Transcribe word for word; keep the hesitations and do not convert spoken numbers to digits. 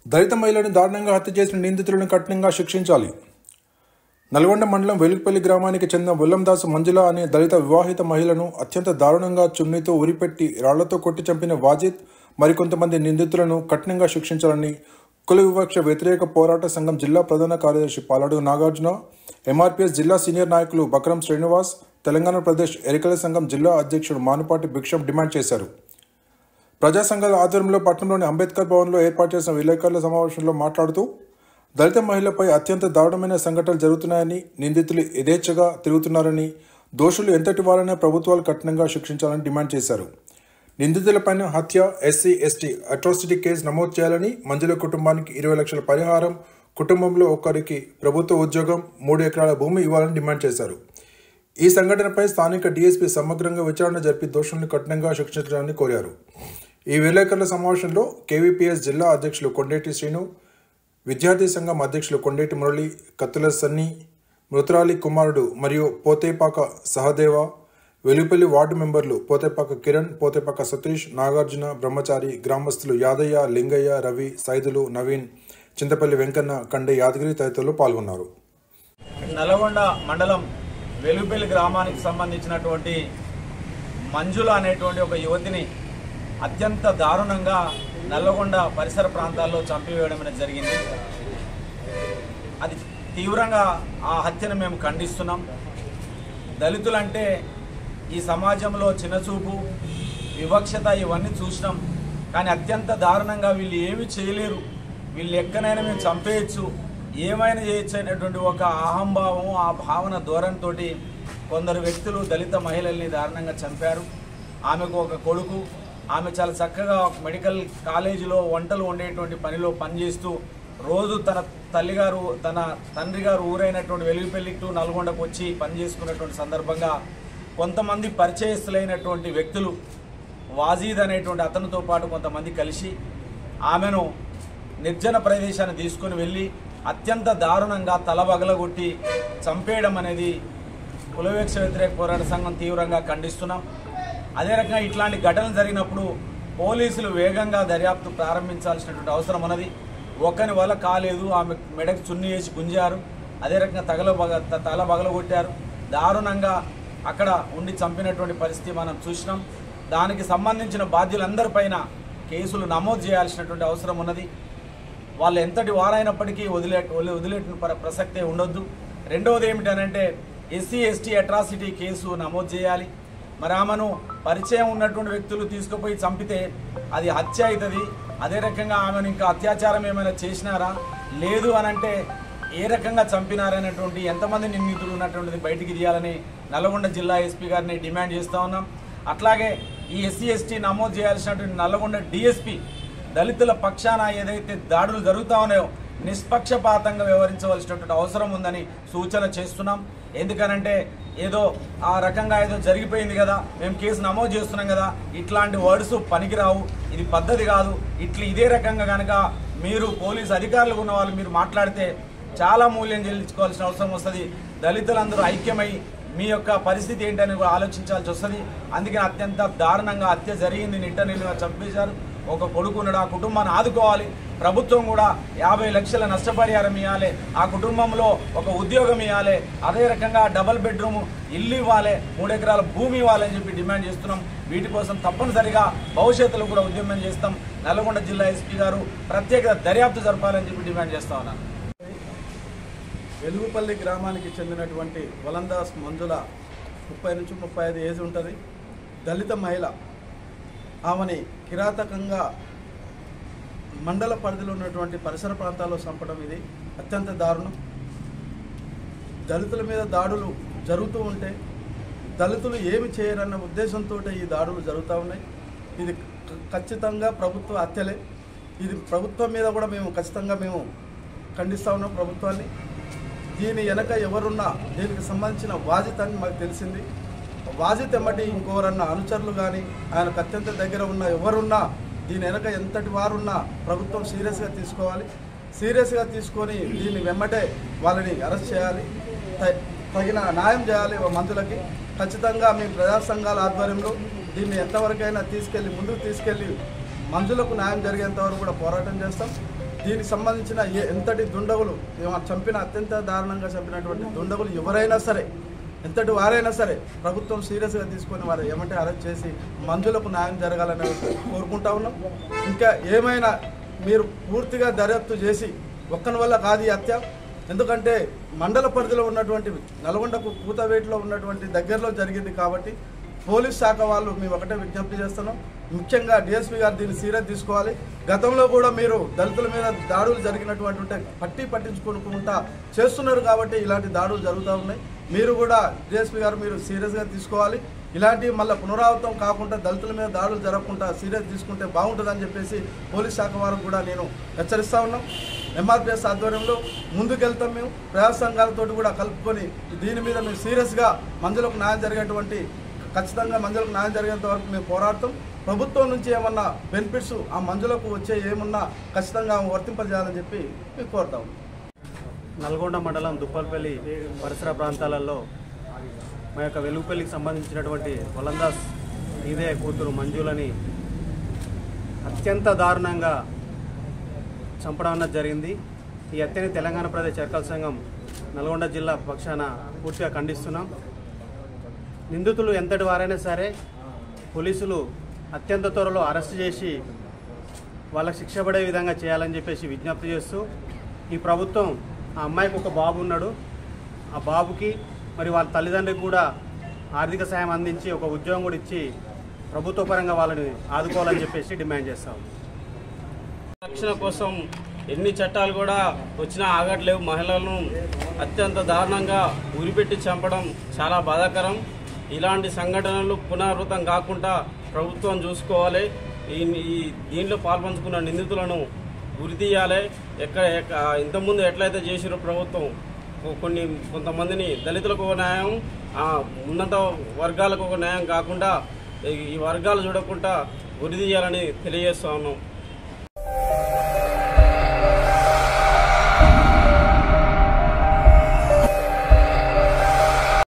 దళిత మహిళను దారుణంగా హత్య చేసిన నిందితులను కఠినంగా శిక్షించాలి. నల్గొండ మండలం వెలుగుపల్లి గ్రామానికి చెందిన బుల్లందాసు మంజుల అనే దళిత వివాహిత మహిళను అత్యంత దారుణంగా చున్నీతో ఉరిపెట్టి రాళ్లతో కొట్టి చంపిన వాజిద్ మరికొంతమంది నిందితులను కఠినంగా శిక్షించాలని కుల వివక్ష వ్యతిరేక పోరాట సంఘం జిల్లా ప్రధాన కార్యదర్శి పాలాడు నాగార్జున, ఎంఆర్పీఎస్ జిల్లా సీనియర్ నాయకులు బక్రం శ్రీనివాస్, తెలంగాణ ప్రదేశ్ ఎరికల సంఘం జిల్లా అధ్యక్షుడు మానుపాటి భిక్షం డిమాండ్ చేశారు. ప్రజా సంఘాల ఆధ్వర్యంలో పట్టణంలోని అంబేద్కర్ భవన్లో ఏర్పాటు చేసిన విలేకరుల సమావేశంలో మాట్లాడుతూ దళిత మహిళపై అత్యంత దారుణమైన సంఘటనలు జరుగుతున్నాయని, నిందితులు యథేచ్ఛగా తిరుగుతున్నారని, దోషులు ఎంతటి వారైనా ప్రభుత్వాలు కఠినంగా శిక్షించాలని డిమాండ్ చేశారు. నిందితులపైన హత్య, ఎస్సీ ఎస్టీ అట్రాసిటీ కేసు నమోదు చేయాలని, మంజుల కుటుంబానికి ఇరవై లక్షల పరిహారం, కుటుంబంలో ఒకరికి ప్రభుత్వ ఉద్యోగం, మూడు ఎకరాల భూమి ఇవ్వాలని డిమాండ్ చేశారు. ఈ సంఘటనపై స్థానిక డీఎస్పీ సమగ్రంగా విచారణ జరిపి దోషులను కఠినంగా శిక్షించాలని కోరారు. ఈ విలేకరుల సమావేశంలో కేవీపీఎస్ జిల్లా అధ్యక్షులు కొండేటి శ్రీను, విద్యార్థి సంఘం అధ్యక్షులు కొండేటి మురళి, కత్తుల సన్నీ, మృతురాలి కుమారుడు మరియు పోతేపాక సహదేవ, వెలుపల్లి వార్డు మెంబర్లు పోతేపాక కిరణ్, పోతేపాక సతీష్, నాగార్జున, బ్రహ్మచారి, గ్రామస్తులు యాదయ్య, లింగయ్య, రవి, సైదులు, నవీన్, చింతపల్లి వెంకన్న, కండే యాదగిరి తదితరులు పాల్గొన్నారు. నల్గొండ మండలం వెలుపల్లి గ్రామానికి సంబంధించినటువంటి మంజుల అనేటువంటి ఒక యువతిని అత్యంత దారుణంగా నల్లగొండ పరిసర ప్రాంతాల్లో చంపివేయడం అనేది జరిగింది. అది తీవ్రంగా ఆ హత్యను మేము ఖండిస్తున్నాం. దళితులంటే ఈ సమాజంలో చిన్నచూపు, వివక్షత ఇవన్నీ చూసినాం. కానీ అత్యంత దారుణంగా వీళ్ళు ఏమి చేయలేరు, వీళ్ళు ఎక్కడైనా మేము చంపేయచ్చు, ఏమైనా చేయొచ్చు అనేటువంటి ఒక అహంభావం, ఆ భావన ధోరణితో కొందరు వ్యక్తులు దళిత మహిళల్ని దారుణంగా చంపారు. ఆమెకు ఒక కొడుకు, ఆమె చాలా చక్కగా మెడికల్ కాలేజీలో వంటలు వండేటువంటి పనిలో పనిచేస్తూ రోజు తన తల్లిగారు తన తండ్రి గారు ఊరైనటువంటి వెలుగుపల్లి టు నల్గొండకు వచ్చి పనిచేసుకున్నటువంటి సందర్భంగా కొంతమంది పరిచయస్తులైనటువంటి వ్యక్తులు వాజీద్ అనేటువంటి అతనితో పాటు కొంతమంది కలిసి ఆమెను నిర్జన ప్రదేశాన్ని తీసుకుని వెళ్ళి అత్యంత దారుణంగా తలబగలగొట్టి చంపేయడం అనేది కుల వివక్ష వ్యతిరేక పోరాట సంఘం తీవ్రంగా ఖండిస్తున్నాం. అదే రకంగా ఇట్లాంటి ఘటనలు జరిగినప్పుడు పోలీసులు వేగంగా దర్యాప్తు ప్రారంభించాల్సినటువంటి అవసరం ఉన్నది. ఒక్కని వల్ల కాలేదు, ఆమె మెడకు చున్ని వేసి గుంజారు, అదే రకంగా తగల బగ తల బగలగొట్టారు, దారుణంగా అక్కడ ఉండి చంపినటువంటి పరిస్థితి మనం చూసినాం. దానికి సంబంధించిన బాధ్యులందరిపైన కేసులు నమోదు చేయాల్సినటువంటి అవసరం ఉన్నది. వాళ్ళు ఎంతటి వారైనప్పటికీ వదిలే వదిలేట ప్రసక్తే ఉండొద్దు. రెండవది ఏమిటనంటే ఎస్సీ ఎస్టీ అట్రాసిటీ కేసు నమోదు చేయాలి. మరి ఆమెను పరిచయం ఉన్నటువంటి వ్యక్తులు తీసుకుపోయి చంపితే అది హత్య అవుతుంది. అదే రకంగా ఆమెను ఇంకా అత్యాచారం ఏమైనా చేసినారా, లేదు అనంటే ఏ రకంగా చంపినారనేటువంటి ఎంతమంది నిందితులు ఉన్నటువంటిది బయటికి తీయాలని నల్గొండ జిల్లా ఎస్పీ గారిని డిమాండ్ చేస్తూ ఉన్నాం. అట్లాగే ఈ ఎస్సీ ఎస్టీ నమోదు చేయాల్సినటువంటి నల్గొండ డిఎస్పీ దళితుల పక్షాన ఏదైతే దాడులు జరుగుతూ ఉన్నాయో నిష్పక్షపాతంగా వ్యవహరించవలసినటువంటి అవసరం ఉందని సూచన చేస్తున్నాం. ఎందుకనంటే ఏదో ఆ రకంగా ఏదో జరిగిపోయింది కదా, మేము కేసు నమోదు చేస్తున్నాం కదా, ఇట్లాంటి వర్డ్స్ పనికిరావు, ఇది పద్ధతి కాదు. ఇట్లా ఇదే రకంగా కనుక మీరు పోలీసు అధికారులు ఉన్న వాళ్ళు మీరు మాట్లాడితే చాలా మూల్యం చెల్లించుకోవాల్సిన అవసరం వస్తుంది. దళితులందరూ ఐక్యమై మీ యొక్క పరిస్థితి ఏంటని కూడా ఆలోచించాల్సి వస్తుంది. అందుకని అత్యంత దారుణంగా హత్య జరిగింది, నిట్ట నిలువ చంపేశారు. ఒక కొడుకున్నాడు, ఆ కుటుంబాన్ని ఆదుకోవాలి. ప్రభుత్వం కూడా యాభై లక్షల నష్టపరిహారం ఇవ్వాలి, ఆ కుటుంబంలో ఒక ఉద్యోగం ఇవ్వాలి, అదే రకంగా డబల్ బెడ్రూమ్ ఇల్లు ఇవ్వాలి, మూడు ఎకరాల భూమి ఇవ్వాలని చెప్పి డిమాండ్ చేస్తున్నాం. వీటి కోసం తప్పనిసరిగా భవిష్యత్తులో కూడా ఉద్యమం చేస్తాం. నల్గొండ జిల్లా ఎస్పీ గారు ప్రత్యేక దర్యాప్తు జరపాలని చెప్పి డిమాండ్ చేస్తా ఉన్నాను. వెలుగుపల్లి గ్రామానికి చెందినటువంటి బుల్లందాసు మంజుల ముప్పై నుంచి ముప్పై ఐదు ఏజ్ ఉంటుంది. దళిత మహిళ. ఆమెని కిరాతకంగా మండల పరిధిలో ఉన్నటువంటి పరిసర ప్రాంతాల్లో చంపడం ఇది అత్యంత దారుణం. దళితుల మీద దాడులు జరుగుతూ ఉంటే దళితులు ఏమి చేయరన్న ఉద్దేశంతో ఈ దాడులు జరుగుతూ ఉన్నాయి. ఇది ఖచ్చితంగా ప్రభుత్వ హత్యలే. ఇది ప్రభుత్వం మీద కూడా మేము ఖచ్చితంగా మేము ఖండిస్తూ ఉన్నాం ప్రభుత్వాన్ని. దీని వెనక ఎవరున్నా దీనికి సంబంధించిన వాజిద్ అని మాకు తెలిసింది. వాజిద్ ఎమ్మటి ఇంకోరన్నా అనుచరులు కానీ ఆయనకు అత్యంత దగ్గర ఉన్న ఎవరున్నా దీని వెనక ఎంతటి వారున్నా ప్రభుత్వం సీరియస్గా తీసుకోవాలి. సీరియస్గా తీసుకొని దీన్ని వెమ్మటే వాళ్ళని అరెస్ట్ చేయాలి, తగిన న్యాయం చేయాలి మందులకి. ఖచ్చితంగా మేము ప్రజా సంఘాల ఆధ్వర్యంలో దీన్ని ఎంతవరకైనా తీసుకెళ్ళి ముందుకు తీసుకెళ్ళి మంజులకు న్యాయం జరిగేంత వరకు కూడా పోరాటం చేస్తాం. దీనికి సంబంధించిన ఏ ఎంతటి దుండగులు చంపిన అత్యంత దారుణంగా చంపినటువంటి దుండగులు ఎవరైనా సరే, ఎంతటి వారైనా సరే ప్రభుత్వం సీరియస్గా తీసుకొని వారు ఏమంటే అరెస్ట్ చేసి మంజులకు న్యాయం జరగాలని కోరుకుంటా ఉన్నాం. ఇంకా ఏమైనా మీరు పూర్తిగా దర్యాప్తు చేసి ఒక్కని వల్ల కాదు ఈ హత్య, ఎందుకంటే మండల పరిధిలో ఉన్నటువంటి నల్గొండకు కూతవేటిలో ఉన్నటువంటి దగ్గరలో జరిగింది కాబట్టి పోలీస్ శాఖ వాళ్ళు మేము ఒకటే విజ్ఞప్తి చేస్తున్నాం. ముఖ్యంగా డిఎస్పీ గారు దీన్ని సీరియస్ తీసుకోవాలి. గతంలో కూడా మీరు దళితుల మీద దాడులు జరిగినటువంటి ఉంటే పట్టి పట్టించుకుంటా చేస్తున్నారు కాబట్టి ఇలాంటి దాడులు జరుగుతూ ఉన్నాయి. మీరు కూడా డిఎస్పీ గారు మీరు సీరియస్గా తీసుకోవాలి. ఇలాంటివి మళ్ళీ పునరావృతం కాకుండా దళితుల మీద దాడులు జరగకుండా సీరియస్ తీసుకుంటే బాగుంటుందని చెప్పేసి పోలీస్ శాఖ వారికి కూడా నేను హెచ్చరిస్తూ ఉన్నాం. ఎంఆర్పిఎస్ ఆధ్వర్యంలో ముందుకెళ్తాం. మేము ప్రజా సంఘాలతో కూడా కలుపుకొని దీని మీద మేము సీరియస్గా మంజులకు న్యాయం జరిగేటువంటి ఖచ్చితంగా మంజులకు న్యాయం జరిగేంత వరకు మేము పోరాడతాం. ప్రభుత్వం నుంచి ఏమన్నా బెనిఫిట్స్ ఆ మంజులకు వచ్చే ఏమున్నా ఖచ్చితంగా వర్తింపజేయాలని చెప్పి మేము కోరుతాం. నల్గొండ మండలం దుప్పల్పల్లి పరిసర ప్రాంతాలలో మా యొక్క వెలుగుపల్లికి సంబంధించినటువంటి వలందాస్ ఇదే కూతురు మంజులని అత్యంత దారుణంగా చంపడం అన్నది జరిగింది. ఈ హత్యని తెలంగాణ ప్రదేశ్ చర్కల సంఘం నల్గొండ జిల్లా పక్షాన పూర్తిగా ఖండిస్తున్నాం. నిందితులు ఎంతటి వారైనా సరే పోలీసులు అత్యంత త్వరలో అరెస్ట్ చేసి వాళ్ళకి శిక్ష పడే విధంగా చేయాలని చెప్పేసి విజ్ఞప్తి చేస్తూ, ఈ ప్రభుత్వం ఆ అమ్మాయికి ఒక బాబు ఉన్నాడు, ఆ బాబుకి మరి వాళ్ళ తల్లిదండ్రులకు కూడా ఆర్థిక సాయం అందించి ఒక ఉద్యోగం కూడా ఇచ్చి ప్రభుత్వ పరంగా వాళ్ళని ఆదుకోవాలని చెప్పేసి డిమాండ్ చేస్తాం. రక్షణ కోసం ఎన్ని చట్టాలు కూడా వచ్చినా ఆగట్లేవు. మహిళలను అత్యంత దారుణంగా ఉరిపెట్టి చంపడం చాలా బాధాకరం. ఇలాంటి సంఘటనలు పునరావృతం కాకుండా ప్రభుత్వం చూసుకోవాలి. ఈ దీనిలో పాల్పంచుకున్న నిందితులను ఉరితీయాలి. ఎక్కడ ఇంతకుముందు ఎట్లయితే చేసిరో ప్రభుత్వం కొన్ని కొంతమందిని దళితులకు ఒక న్యాయం, ఉన్నత వర్గాలకు ఒక న్యాయం కాకుండా ఈ వర్గాలు చూడకుండా ఉరితీయాలని తెలియజేస్తా ఉన్నాం.